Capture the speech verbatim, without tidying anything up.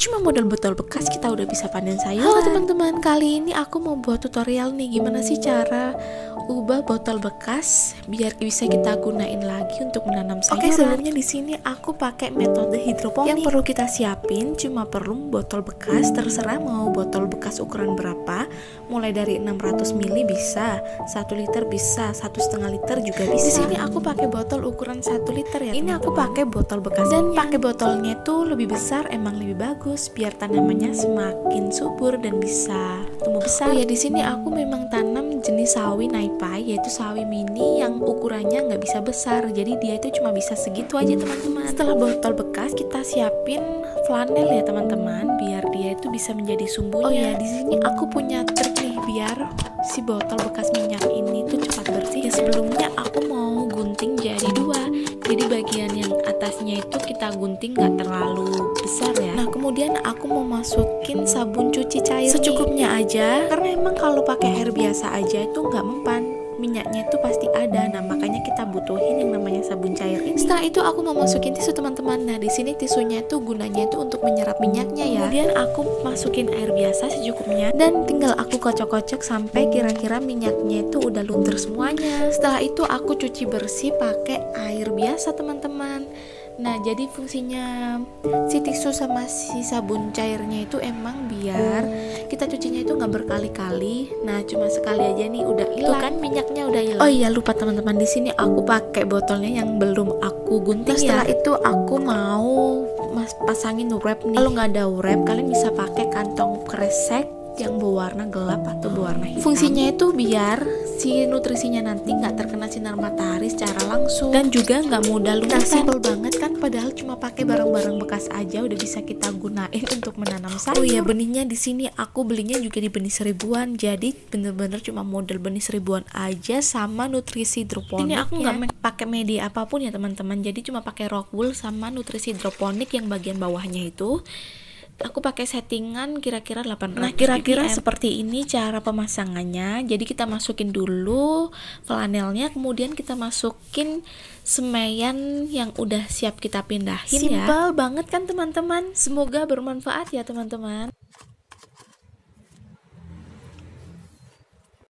cuma modal botol bekas kita udah bisa panen sayuran. Halo teman-teman, kali ini aku mau buat tutorial nih gimana sih cara ubah botol bekas biar bisa kita gunain lagi untuk menanam sayuran. Oke, sebelumnya di sini aku pakai metode hidroponik. Yang perlu kita siapin cuma perlu botol bekas, terserah mau botol bekas ukuran berapa, mulai dari enam ratus mililiter bisa, satu liter bisa, satu setengah liter juga bisa. Di sini aku pakai botol ukuran satu liter ya. Ini aku pakai botol bekas dan pakai botolnya tuh lebih besar, emang lebih bagus biar tanamannya semakin subur dan bisa tumbuh besar. Oh ya, di sini aku memang tanam jenis sawi naipai, yaitu sawi mini yang ukurannya nggak bisa besar, jadi dia itu cuma bisa segitu aja teman-teman. Setelah botol bekas kita siapin flanel ya teman-teman, biar dia itu bisa menjadi sumbunya. Oh ya, di sini aku punya trik nih biar si botol bekas minyak ini tuh cepat bersih. Ya, sebelumnya aku mau gunting jadi dua, jadi bagian yang atasnya itu kita gunting nggak terlalu besar ya. Nah, kemudian aku mau masukin sabun cuci cair secukupnya aja, karena emang kalau pakai air biasa aja itu nggak mempan, minyaknya itu pasti ada. Nah, makanya kita butuhin yang namanya sabun cair ini. Setelah itu aku mau masukin tisu teman-teman. Nah, di sini tisunya itu gunanya itu untuk menyerap minyaknya ya. Kemudian aku masukin air biasa secukupnya dan tinggal aku kocok-kocok sampai kira-kira minyaknya itu udah luntur semuanya. Setelah itu aku cuci bersih pakai air biasa teman-teman. Nah, jadi fungsinya si tisu sama si sabun cairnya itu emang biar kita cucinya itu nggak berkali-kali. Nah, cuma sekali aja nih udah hilang kan minyaknya, udah hilang. Oh iya, lupa teman-teman, di sini aku pakai botolnya yang belum aku gunting. Nah, setelah ya. itu aku mau mas pasangin wrap nih. Kalau nggak ada wrap, kalian bisa pakai kantong kresek yang berwarna gelap atau berwarna hitam. Fungsinya itu biar si nutrisinya nanti nggak terkena sinar matahari secara langsung dan juga nggak mudah lunas. Nah, simpel banget kan, padahal cuma pakai barang-barang bekas aja udah bisa kita gunain untuk menanam sayur. Oh ya, benihnya di sini aku belinya juga di benih seribuan, jadi bener-bener cuma model benih seribuan aja sama nutrisi hidroponik. Ini aku nggak me- pakai media apapun ya teman-teman, jadi cuma pakai rock wool sama nutrisi hidroponik yang bagian bawahnya itu. Aku pakai settingan kira-kira delapan ratus. Nah, kira-kira seperti ini cara pemasangannya. Jadi kita masukin dulu flanelnya, kemudian kita masukin semaian yang udah siap kita pindahin. Simple ya. Simple banget kan teman-teman. Semoga bermanfaat ya teman-teman.